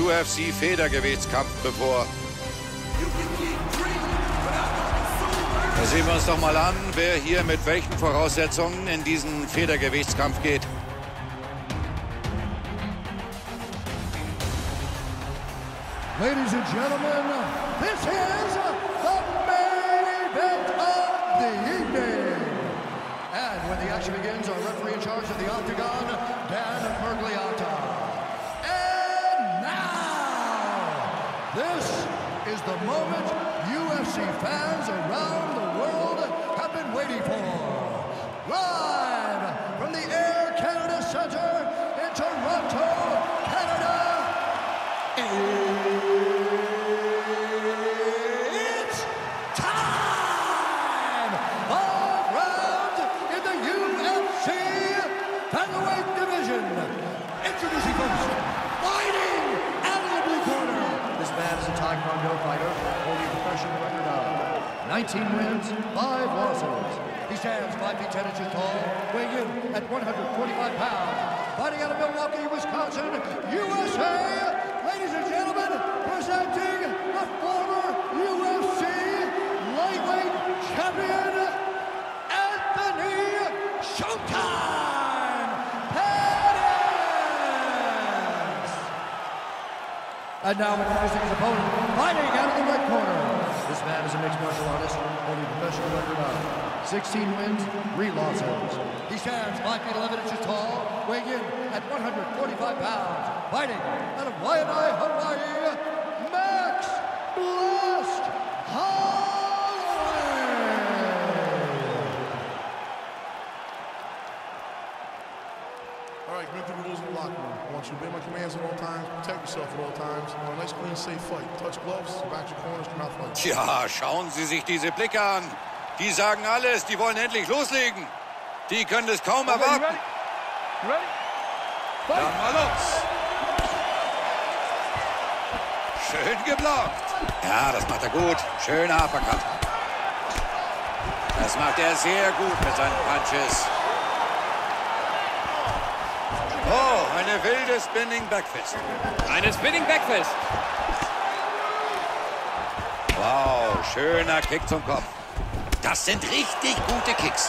UFC-Federgewichtskampf bevor. Da sehen wir uns doch mal an, wer hier mit welchen Voraussetzungen in diesen Federgewichtskampf geht. Ladies and gentlemen, this is the main event of the evening. And when the action begins, our referee in charge of the Octagon, Dan Miragliotta. And now, this is the moment UFC fans around the world have been waiting for. Live from the Air Canada Centre in Toronto, Canada. It's time! 5 rounds in the UFC featherweight division. Introducing first, fighting out of the blue corner. This man is a Taekwondo fighter, holding a professional record of 19 wins, 5 losses. He stands 5 feet 10 inches tall, weighing in at 145 pounds. Fighting out of Milwaukee, Wisconsin, USA. Ladies and gentlemen, presenting the former UFC lightweight champion, Anthony Showtime Pettis! And now introducing his opponent, fighting out of the red corner. This man is a mixed martial artist, holding a professional record of 16 wins, 3 losses. He stands 5 feet 11 inches tall, weighing in at 145 pounds. Fighting out of Waianae, Hawaii, Max Blast Holloway! All right, commit to the rules in the locker room. I want you to obey my commands at all times, protect yourself at all times. I want a nice, clean, safe fight. Touch gloves, back your corners, do not fight. Tja, schauen Sie sich diese Blicke an. Die sagen alles, die wollen endlich loslegen. Die können es kaum erwarten. Dann mal los. Schön geblockt. Ja, das macht er gut. Schöner Uppercut. Das macht er sehr gut mit seinen Punches. Oh, eine wilde Spinning Backfist. Eine Spinning Backfist. Wow, schöner Kick zum Kopf. Das sind richtig gute Kicks.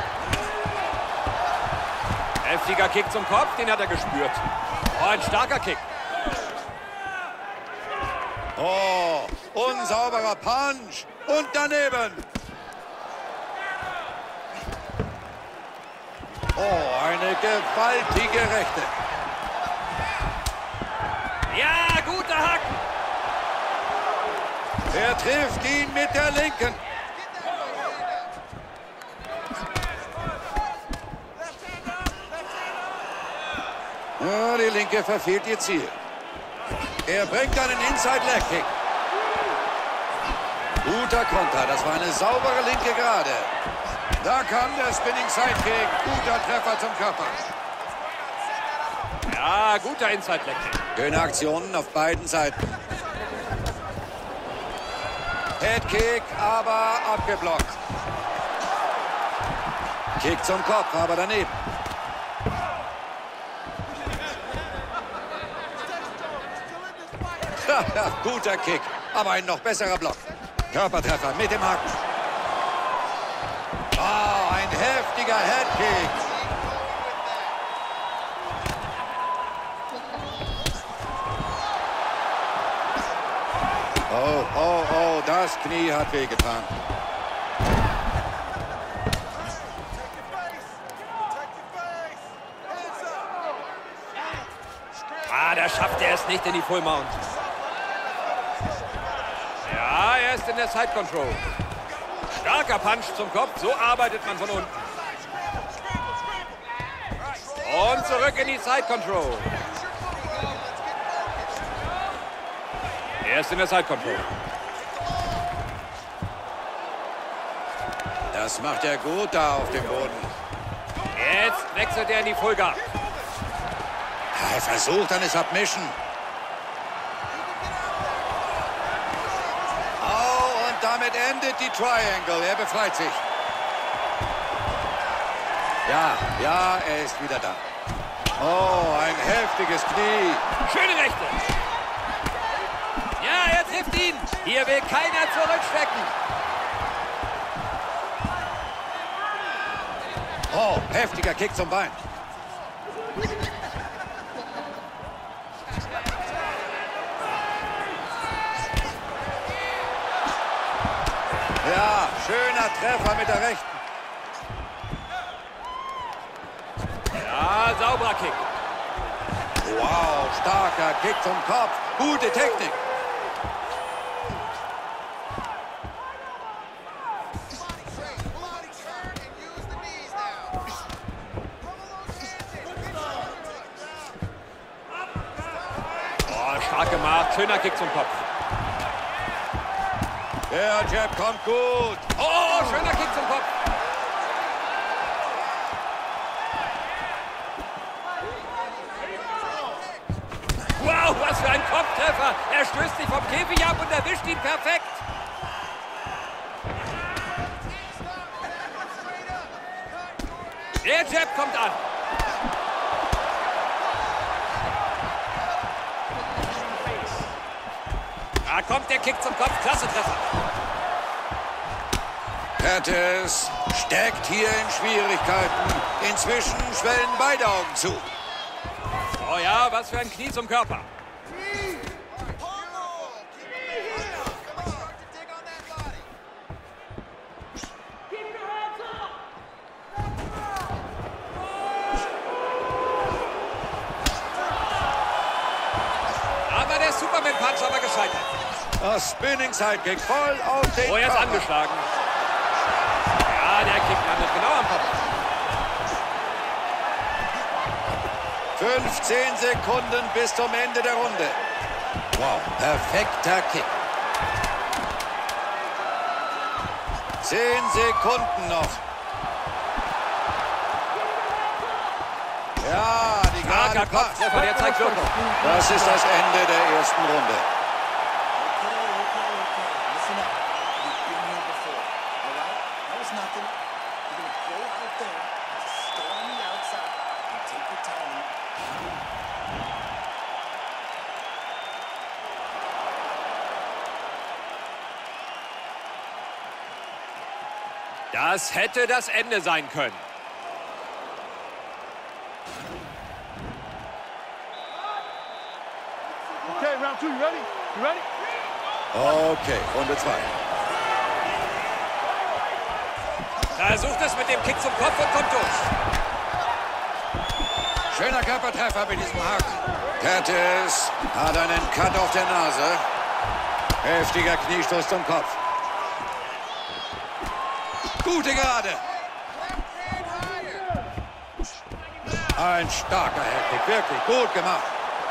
Heftiger Kick zum Kopf, den hat er gespürt. Oh, ein starker Kick. Oh, unsauberer Punch. Und daneben. Oh, eine gewaltige Rechte. Ja, guter Haken. Er trifft ihn mit der linken. Ja, die linke verfehlt ihr Ziel. Er bringt einen Inside-Leg-Kick. Guter Konter, das war eine saubere linke Gerade. Da kam der Spinning Sidekick. Guter Treffer zum Körper. Ja, guter Inside-Leg-Kick. Schöne Aktionen auf beiden Seiten. Headkick, aber abgeblockt. Kick zum Kopf, aber daneben. Guter Kick, aber ein noch besserer Block. Körpertreffer mit dem Haken. Oh, ein heftiger Headkick. Oh, oh, oh, das Knie hat wehgetan. Ah, da schafft er es nicht in die Full Mount. Ja, er ist in der Side Control. Starker Punch zum Kopf, so arbeitet man von unten. Und zurück in die Side Control. Er ist in der Side Control. Das macht er gut da auf dem Boden. Jetzt wechselt er in die Full Guard. Er versucht eine Submission. Oh, und damit endet die Triangle. Er befreit sich. Ja, ja, er ist wieder da. Oh, ein heftiges Knie. Schöne Rechte. Hier will keiner zurückstecken. Oh, heftiger Kick zum Bein. Ja, schöner Treffer mit der rechten. Ja, sauberer Kick. Wow, starker Kick zum Kopf. Gute Technik. Oh, stark gemacht. Schöner Kick zum Kopf. Der Jab kommt gut. Oh, schöner Kick zum Kopf. Wow, was für ein Kopftreffer. Er stößt sich vom Käfig ab und erwischt ihn perfekt. Der Jab kommt an. Da kommt der Kick zum Kopf. Klasse Treffer. Curtis steckt hier in Schwierigkeiten. Inzwischen schwellen beide Augen zu. Oh ja, was für ein Knie zum Körper. Aber der Superman-Punch aber gescheitert. Das Spinning Sidekick voll auf den Oh, er ist Körper. angeschlagen. Ja, der Kick landet genau am Kopf. 15 Sekunden bis zum Ende der Runde. Wow, perfekter Kick. 10 Sekunden noch. Ja, die Starker gerade passt. Kopftreffer, der zeigt Wirkung. Das ist das Ende der ersten Runde. Listen up. You've been here before, all right? That was nothing. You're gonna go out there, just stay on the outside, and take your time. Das hätte das Ende sein können. Okay, round two, you ready? You ready? Okay, Runde 2. Versucht es mit dem Kick zum Kopf und kommt durch. Schöner Körpertreffer mit diesem Haken. Curtis hat einen Cut auf der Nase. Heftiger Kniestoß zum Kopf. Gute Gerade. Ein starker Headkick, wirklich gut gemacht.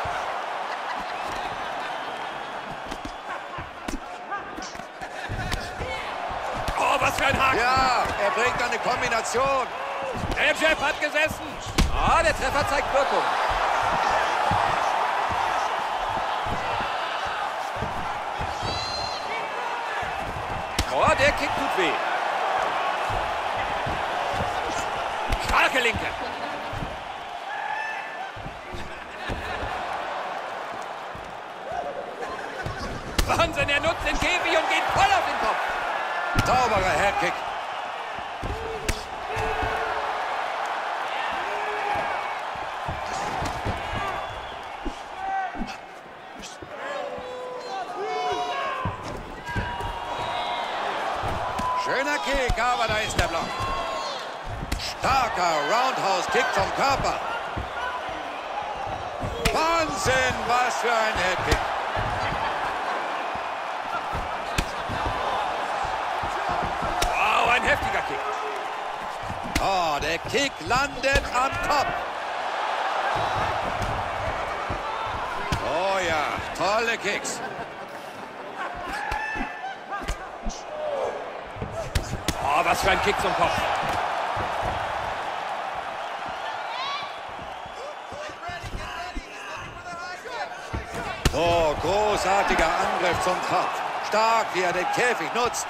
Oh, was für ein Haken. Ja, er bringt eine Kombination. Der Jab hat gesessen. Ah, der Treffer zeigt Wirkung. Oh, der Kick tut weh. Starke Linke. Wahnsinn, er nutzt den Käfig und geht voll auf den Kopf. Sauberer Headkick. Schöner Kick, aber da ist der Block. Starker Roundhouse-Kick zum Körper. Wahnsinn, was für ein Headkick. Wow, ein heftiger Kick. Oh, der Kick landet am Top. Oh ja, tolle Kicks. Oh, was für ein Kick zum Kopf. Oh, großartiger Angriff zum Kopf. Stark, wie er den Käfig nutzt.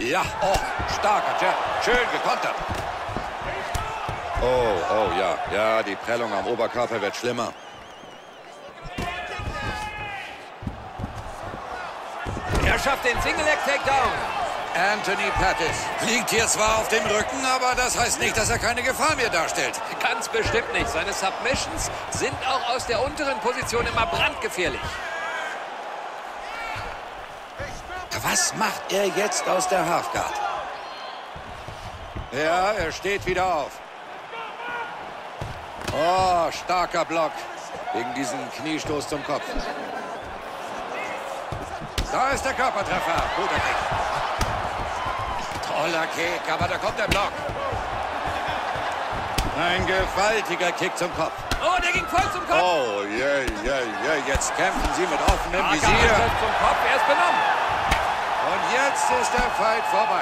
Ja, oh, starker Jab. Schön gekontert. Oh, ja. Ja, die Prellung am Oberkörper wird schlimmer. Er schafft den Single-Leg-Takedown. Anthony Pettis liegt hier zwar auf dem Rücken, aber das heißt nicht, dass er keine Gefahr mehr darstellt. Ganz bestimmt nicht. Seine Submissions sind auch aus der unteren Position immer brandgefährlich. Was macht er jetzt aus der Halfguard? Ja, er steht wieder auf. Oh, starker Block gegen diesen Kniestoß zum Kopf. Da ist der Körpertreffer. Guter Kick. Toller Kick, aber da kommt der Block. Ein gewaltiger Kick zum Kopf. Oh, der ging voll zum Kopf. Oh, jetzt kämpfen sie mit offenem Angriff Visier. zum Kopf, er ist benommen. Und jetzt ist der Fight vorbei.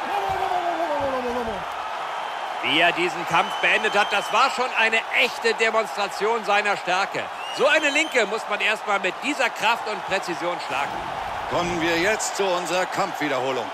Wie er diesen Kampf beendet hat, das war schon eine echte Demonstration seiner Stärke. So eine Linke muss man erstmal mit dieser Kraft und Präzision schlagen. Kommen wir jetzt zu unserer Kampfwiederholung.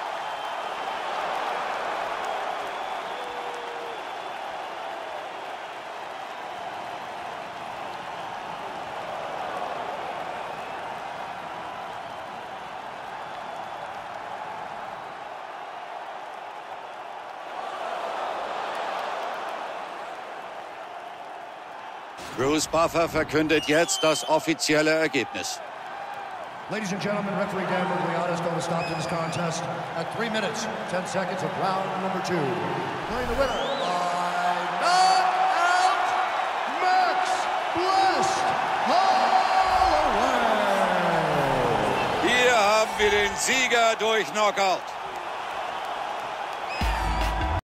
Bruce Buffer verkündet jetzt das offizielle Ergebnis. Ladies and gentlemen, referee Dan Miragliotta going to stop to this contest at 3 minutes, 10 seconds of round number 2. Playing the winner by knockout, Max Blessed Holloway. Hier haben wir den Sieger durch Knockout.